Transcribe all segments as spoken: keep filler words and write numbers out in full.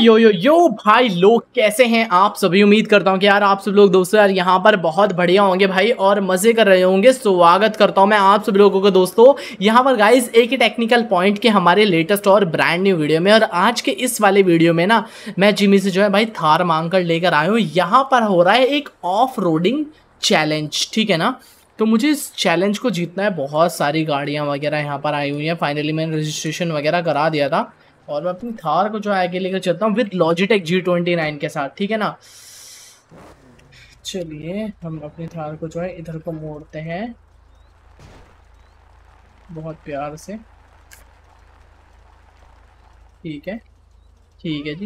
यो यो यो भाई लोग कैसे हैं आप सभी। उम्मीद करता हूं कि यार आप सब लोग दोस्तों यार यहाँ पर बहुत बढ़िया होंगे भाई और मजे कर रहे होंगे। स्वागत करता हूं मैं आप सभी लोगों को दोस्तों यहाँ पर गाइस एक ही टेक्निकल पॉइंट के हमारे लेटेस्ट और ब्रांड न्यू वीडियो में। और आज के इस वाले वीडियो में ना मैं जिमी से जो है भाई थार मांग कर लेकर आया हूँ। यहाँ पर हो रहा है एक ऑफ रोडिंग चैलेंज, ठीक है ना। तो मुझे इस चैलेंज को जीतना है। बहुत सारी गाड़ियाँ वगैरह यहाँ पर आई हुई हैं। फाइनली मैंने रजिस्ट्रेशन वगैरह करा दिया था और मैं अपनी थार को जो आगे लेकर चलता हूँ with Logitech G twenty nine के साथ, ठीक है ना। चलिए हम अपनी थार को जो है इधर को मोड़ते हैं बहुत प्यार से। ठीक है ठीक है जी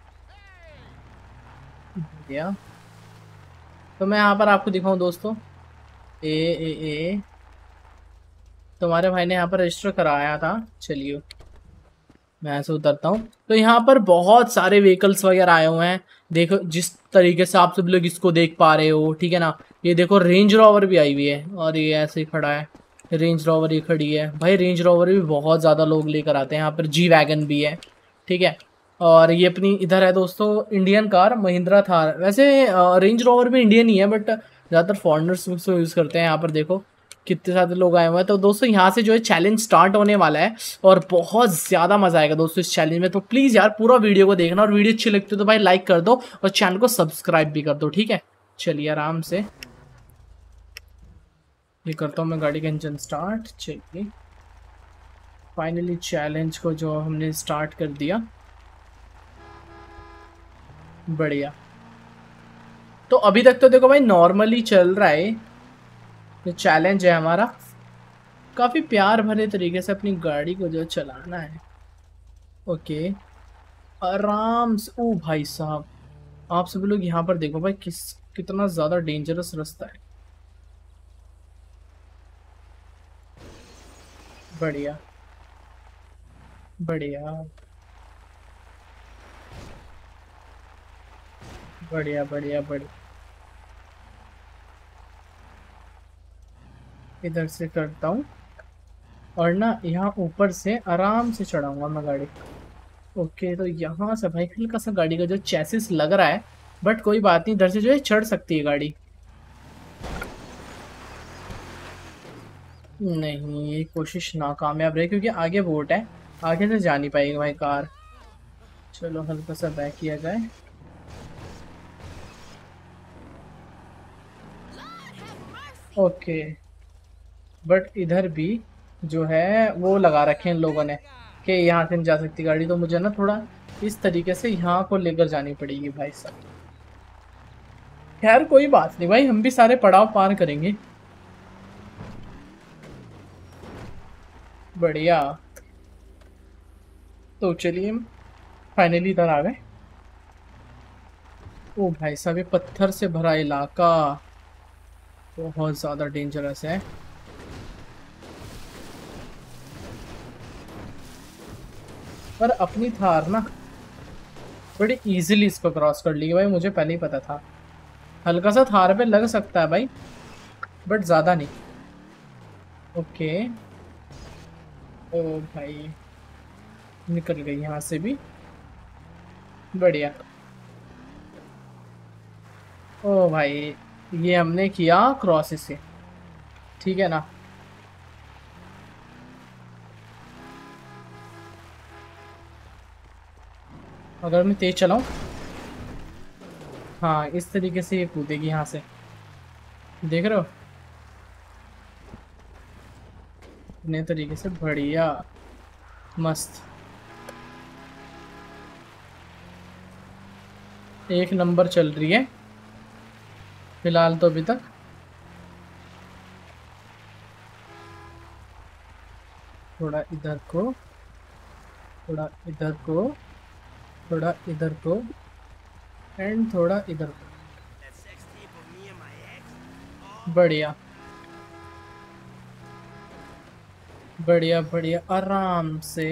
भैया। तो मैं यहाँ पर आपको दिखाऊं दोस्तों, ए ए ए तुम्हारे भाई ने यहाँ पर रजिस्टर कराया था। चलिए मैं ऐसे उतरता हूँ। तो यहाँ पर बहुत सारे व्हीकल्स वगैरह आए हुए हैं। देखो जिस तरीके से आप सब लोग इसको देख पा रहे हो, ठीक है ना। ये देखो रेंज रोवर भी आई हुई है और ये ऐसे ही खड़ा है। रेंज रोवर ये खड़ी है भाई। रेंज रोवर भी बहुत ज़्यादा लोग लेकर आते हैं। यहाँ पर जी वैगन भी है, ठीक है। और ये अपनी इधर है दोस्तों इंडियन कार महिंद्रा थार। वैसे रेंज रोवर भी इंडियन ही है बट ज़्यादातर फॉरेनर्स उसको यूज़ करते हैं। यहाँ पर देखो कितने सारे लोग आए हुए हैं। तो दोस्तों यहाँ से जो है चैलेंज स्टार्ट होने वाला है और बहुत ज़्यादा मज़ा आएगा दोस्तों इस चैलेंज में। तो प्लीज़ यार पूरा वीडियो को देखना और वीडियो अच्छी लगती है तो भाई लाइक कर दो और चैनल को सब्सक्राइब भी कर दो, ठीक है। चलिए आराम से ये करता हूँ मैं गाड़ी का इंजन स्टार्ट। चलिए फाइनली चैलेंज को जो हमने स्टार्ट कर दिया, बढ़िया। तो अभी तक तो देखो भाई नॉर्मली चल रहा है। जो चैलेंज है हमारा काफ़ी प्यार भरे तरीके से अपनी गाड़ी को जो चलाना है। ओके आराम से। ओ भाई साहब आप सब लोग यहाँ पर देखो भाई किस कितना ज़्यादा डेंजरस रास्ता है। बढ़िया बढ़िया बढ़िया बढ़िया बढ़िया। इधर से करता हूँ और ना यहाँ ऊपर से आराम से चढ़ाऊंगा मैं गाड़ी। ओके तो यहाँ से भाई हल्का सा गाड़ी का जो चैसिस लग रहा है बट कोई बात नहीं, इधर से जो है चढ़ सकती है गाड़ी। नहीं ये कोशिश नाकामयाब रही क्योंकि आगे बोट है, आगे से जा नहीं पाएगी भाई कार। चलो हल्का सा बैक किया जाए। ओके बट इधर भी जो है वो लगा रखे हैं इन लोगों ने कि यहाँ से नहीं जा सकती गाड़ी। तो मुझे ना थोड़ा इस तरीके से यहाँ को लेकर जानी पड़ेगी भाई साहब। खैर कोई बात नहीं भाई, हम भी सारे पड़ाव पार करेंगे। बढ़िया। तो चलिए फाइनली इधर आ गए। ओ भाई साहब ये पत्थर से भरा इलाका बहुत ज़्यादा डेंजरस है। पर अपनी थार ना बड़ी इजीली इसको क्रॉस कर ली भाई, मुझे पहले ही पता था। हल्का सा थार पे लग सकता है भाई बट ज़्यादा नहीं। ओके ओ भाई निकल गई यहाँ से भी, बढ़िया। ओ भाई ये हमने किया क्रॉस इसे, ठीक है ना। अगर मैं तेज चलाऊं, हाँ इस तरीके से ये कूदेगी यहाँ से, देख रहे हो नए तरीके से। बढ़िया मस्त एक नंबर चल रही है फिलहाल तो अभी तक। थोड़ा इधर को, थोड़ा इधर को, थोड़ा इधर को एंड थोड़ा इधर को। बढ़िया बढ़िया बढ़िया आराम से।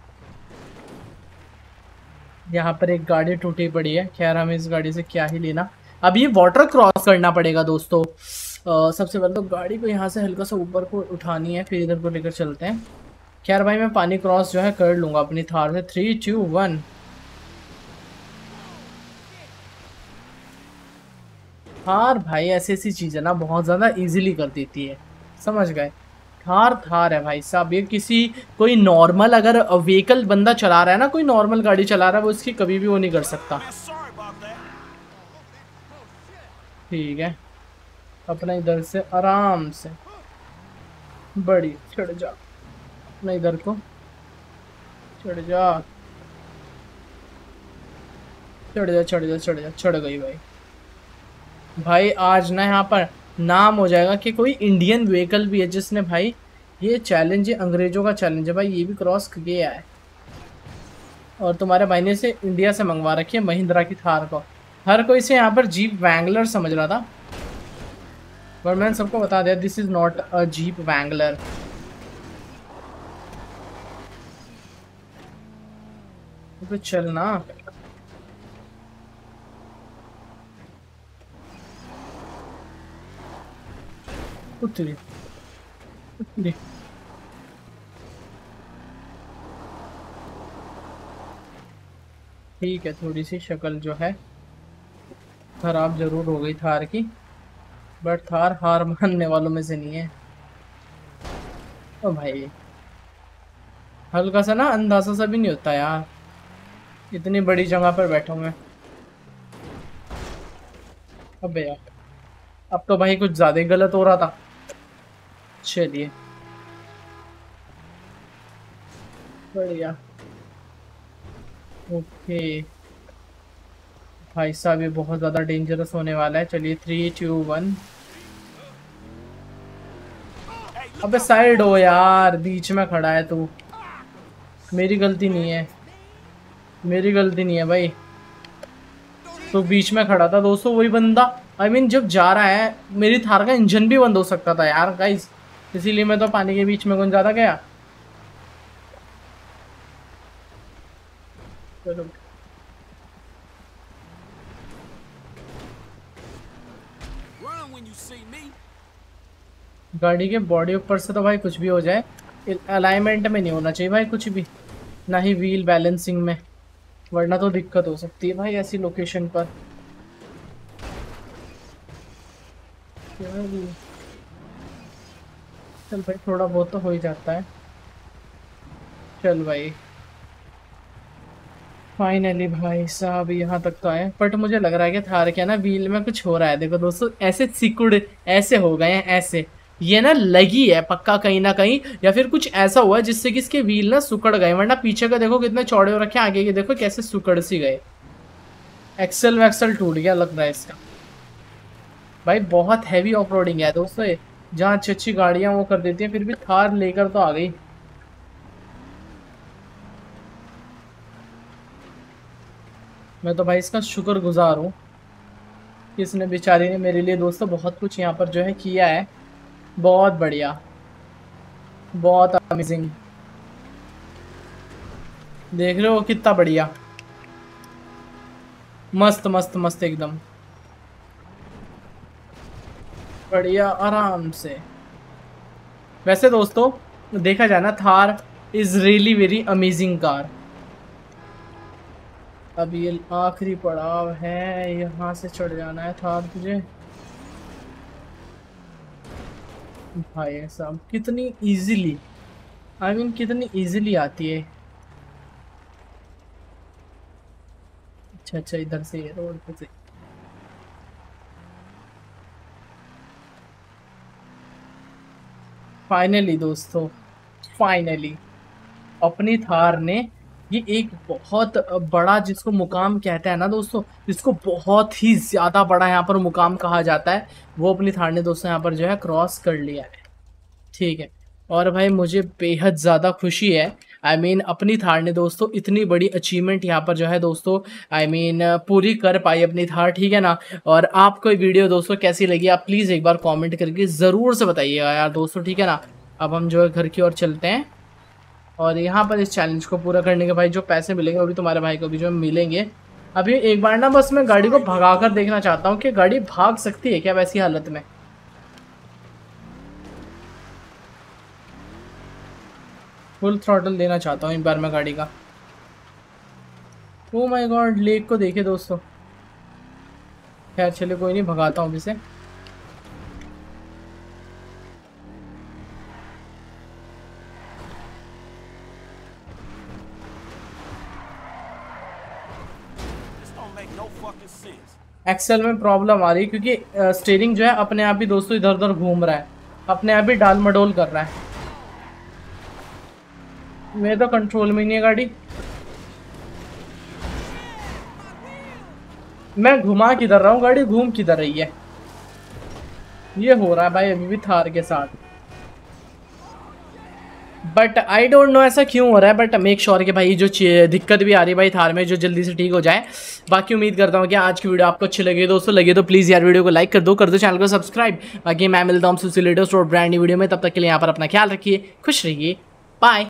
यहाँ पर एक गाड़ी टूटी पड़ी है, खैर हमें इस गाड़ी से क्या ही लेना। अब ये वाटर क्रॉस करना पड़ेगा दोस्तों। आ, सबसे पहले तो गाड़ी को यहाँ से हल्का सा ऊपर को उठानी है फिर इधर को लेकर चलते हैं। खैर भाई मैं पानी क्रॉस जो है कर लूँगा अपनी थार से। थ्री टू वन थार भाई ऐसी ऐसी चीज है ना बहुत ज्यादा इजीली कर देती है, समझ गए। थार थार है भाई साहब, ये किसी कोई नॉर्मल अगर व्हीकल बंदा चला रहा है ना, कोई नॉर्मल गाड़ी चला रहा है, वो इसकी कभी भी वो नहीं कर सकता। ठीक है, अपना इधर से आराम से बड़ी चढ़ जा, अपना इधर को चढ़ जा, चढ़ जा चढ़ जा चढ़ जा, चढ़ गई भाई। भाई आज ना यहाँ पर नाम हो जाएगा कि कोई इंडियन व्हीकल भी है जिसने भाई ये चैलेंज, ये अंग्रेजों का चैलेंज है भाई, ये भी क्रॉस किया है। और तुम्हारे भाई ने इसे इंडिया से मंगवा रखी है, महिंद्रा की थार को। हर कोई से यहाँ पर जीप वैंगलर समझ रहा था, पर मैंने सबको बता दिया this is not a Jeep Wrangler. तो चलना उतरी उतरी। ठीक है, थोड़ी सी शक्ल जो है खराब जरूर हो गई थार की, बट थार हार मानने वालों में से नहीं है। ओ भाई हल्का सा ना अंदाजा सा भी नहीं होता यार, इतनी बड़ी जगह पर बैठा हूँ मैं। अबे यार अब तो भाई कुछ ज्यादा ही गलत हो रहा था। चलिए बढ़िया, ओके। भाई साहब ये बहुत ज़्यादा डेंजरस होने वाला है। चलिए थ्री टू वन। अबे साइड हो यार, बीच में खड़ा है तू, मेरी गलती नहीं है, मेरी गलती नहीं है भाई, तो बीच में खड़ा था दोस्तों वही बंदा। आई I मीन mean, जब जा रहा है मेरी थार का इंजन भी बंद हो सकता था यार गाइस, इसीलिए मैं तो पानी के बीच में कौन ज़्यादा गया। चलो गाड़ी के बॉडी ऊपर से तो भाई कुछ भी हो जाए, अलाइनमेंट में नहीं होना चाहिए भाई कुछ भी, ना ही व्हील बैलेंसिंग में, वरना तो दिक्कत हो सकती है भाई ऐसी लोकेशन पर। चल भाई थोड़ा बहुत तो हो ही जाता है। चल भाई फाइनली भाई साहब यहाँ तक तो आए, बट मुझे लग रहा है कि थार क्या ना व्हील में कुछ हो रहा है। देखो दोस्तों ऐसे सिकुड़ ऐसे हो गए हैं, ऐसे ये ना लगी है पक्का कहीं ना कहीं, या फिर कुछ ऐसा हुआ है जिससे कि इसके व्हील ना सुकड़ गए, वरना पीछे का देखो कितने चौड़े हो रखे हैं, आगे के देखो कैसे सुकड़ सी गए। एक्सल वैक्सल टूट गया लग रहा है इसका। भाई बहुत हैवी ऑफ रोडिंग है दोस्तों ये, जहाँ अच्छी अच्छी गाड़ियाँ वो कर देती हैं, फिर भी थार लेकर तो आ गई। मैं तो भाई इसका शुक्रगुजार हूँ कि इसने बेचारी ने मेरे लिए दोस्तों बहुत कुछ यहाँ पर जो है किया है। बहुत बढ़िया, बहुत अमेजिंग। देख रहे हो कितना बढ़िया, मस्त मस्त मस्त एकदम बढ़िया आराम से। वैसे दोस्तों देखा जाए ना Thar is really very amazing car. अब ये आखिरी पड़ाव है, यहाँ से चढ़ जाना है थार तुझे। भाई साहब कितनी इजीली, आई मीन कितनी इजीली आती है। अच्छा अच्छा इधर से रोड पे से। फाइनली दोस्तों फाइनली अपनी थार ने ये एक बहुत बड़ा जिसको मुकाम कहते हैं ना दोस्तों, जिसको बहुत ही ज़्यादा बड़ा यहाँ पर मुकाम कहा जाता है, वो अपनी थार ने दोस्तों यहाँ पर जो है क्रॉस कर लिया है। ठीक है, और भाई मुझे बेहद ज़्यादा खुशी है। आई I मीन mean, अपनी थार ने दोस्तों इतनी बड़ी अचीवमेंट यहाँ पर जो है दोस्तों आई I मीन mean, पूरी कर पाई अपनी थार, ठीक है ना। और आपको ये वीडियो दोस्तों कैसी लगी आप प्लीज़ एक बार कमेंट करके ज़रूर से बताइएगा यार दोस्तों, ठीक है ना। अब हम जो है घर की ओर चलते हैं, और यहाँ पर इस चैलेंज को पूरा करने के भाई जो पैसे मिलेंगे वो भी तुम्हारे भाई को भी जो मिलेंगे। अभी एक बार ना बस मैं गाड़ी को भगा कर देखना चाहता हूँ कि गाड़ी भाग सकती है क्या वैसी हालत में। फुल थ्रॉटल देना चाहता हूँ एक बार मैं गाड़ी का। ओ माय गॉड लेक को देखे दोस्तों, खैर चलिए कोई नहीं, भगाता हूँ इसे। एक्सेल में प्रॉब्लम आ रही है क्योंकि स्टीयरिंग जो है अपने आप ही दोस्तों इधर उधर घूम रहा है, अपने आप ही डाल मडोल कर रहा है। मेरे तो कंट्रोल में नहीं है गाड़ी। मैं घुमा किधर रहा हूँ, गाड़ी घूम किधर रही है। ये हो रहा है भाई अभी भी थार के साथ। बट आई डोंट नो ऐसा क्यों हो रहा है, बट मेक श्योर कि भाई जो दिक्कत भी आ रही है भाई थार में, जो जल्दी से ठीक हो जाए। बाकी उम्मीद करता हूँ कि आज की वीडियो आपको अच्छी लगी दोस्तों, लगे तो प्लीज़ यार वीडियो को लाइक कर दो, कर दो चैनल को सब्सक्राइब। बाकी मैं मिलता हूँ आपसे लेटेस्ट और ब्रांड न्यू वीडियो में, तब तक के लिए यहाँ पर अपना ख्याल रखिए, खुश रहिए, बाय।